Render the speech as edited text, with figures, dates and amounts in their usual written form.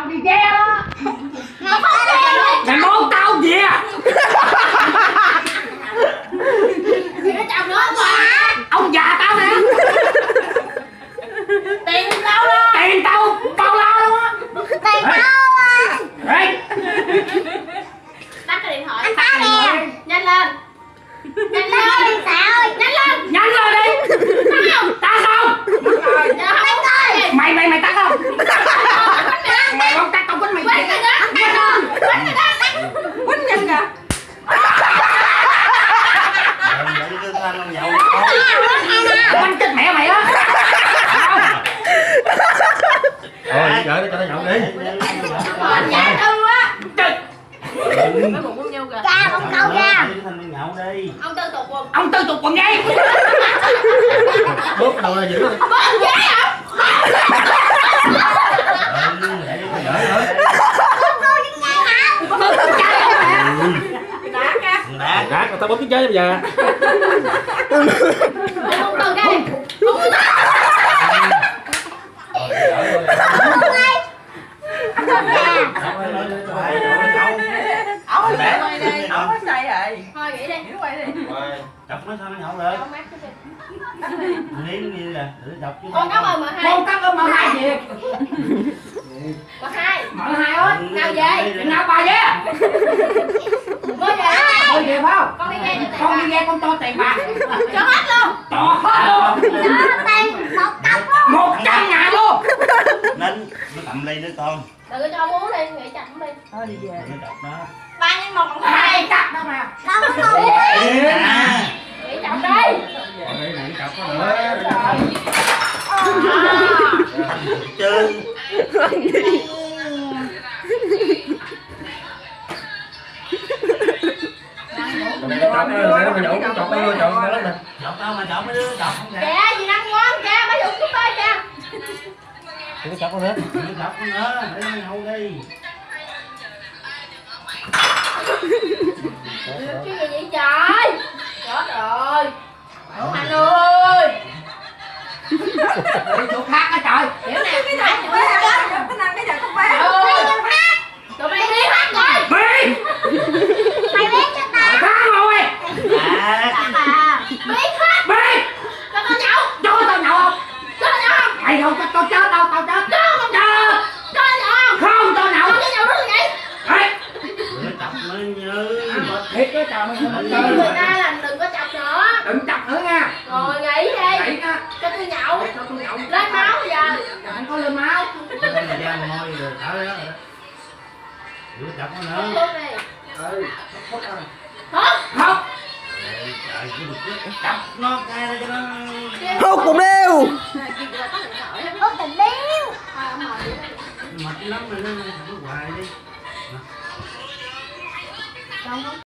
tao đi ghe đó. Mày môn tao gì à? Nó chồng nữa ông bà. Ông già tao nè. Tiền tao đó. Tiền tao bao la luôn á. Tiền tao à. Ê. Tắt cái điện thoại. Anh tắt nè. Nhanh lên. Nhanh lên. Nhanh lên. Nhanh lên đi. Tao không. Mày tắt không? Mày không tắt tao quýnh mày. Quýnh rồi đó. Quýnh rồi đó. Quýnh nhanh kìa. Quýnh chết mẹ mày á. Thôi gửi nó cho nó nhậu đi. Anh nhà tư á. Cha không câu ra. Ông Tư tục quần. Ông Tư tục quần đi. Bóp đầu là dữ rồi. Bóp ghế hả? Đá tao bóp cái chơi bây giờ. Ông Tư đây. Ổng có say rồi. Thôi nghỉ đi. Nghỉ quay đi. Chọc nó sao nó nhậu được. Ông mát cái gì? Liếm như là để chọc chứ. Con cảm ơn M2. Con cắt ơn M2 gì? M2. M2 ơi. Nào về? Chừng nào bà về? Mới về. Thôi về phải không? Con đi nghe cho tiền Con đi bà. nghe con cho tiền bà. Cho hết luôn. Cho hết luôn. Tiền 100 luôn. 100.000 luôn. Nên nó cầm ly nữa con. Đừng có cho ông uống đi, nghỉ chậm đi. Thôi đi về. Nó chọc nó. 3 x 1 bằng 2. Hai cắt đó mà. Đâu có ngủ. Nghỉ chậm đi. Đây này cặp nó nữa. Chơi. Chọc nó rồi nó nhậu chọc nó luôn chọc nó lắm nè. Chọc tao mà chọc mấy đứa chọc không kìa. Kìa, gì năng quá kìa, bà dùng chúng tôi kìa. Cái chọc nó nữa. Nó chọc nó nữa, để nó nhậu đi. Cái gì vậy trời? Chết rồi. Ủa Hành ơi. Đi chỗ khác á trời. Hiểu nè, cái này Quay ra đó, cái năng cái giờ không phải. tụi mày đi hết rồi. Bi. Mày biết cho tao. Ba rồi. Biết hết. Bi. Cho tao nhậu. Cho tao nhậu không? Cho tao nhậu không? Mày không cho tao chết đâu, tao chết. Cho không nhậu. Cho tao nhậu không? Không cho nhậu. Cho tao nhậu rất vậy. Ê. Nó chọc nó như. Thiệt đó trời mày không chơi. Người ta là đừng có chọc nữa. Đừng chọc nữa nha. Rồi nghỉ đi. Nghỉ nha. Cho tôi nhậu. Cho tôi nhậu. Lên máu bây giờ. Không có lên máu. Nó ra mồ hôi rồi thở đó rồi đó. Đứa chọc nó Không nữa. luôn đi. Ừ. Hả? Không. Trời cái bực nó chọc nó cay ra cho nó. Hút cùng đeo. Út tình điếu. Mệt lắm rồi nó hoài đi.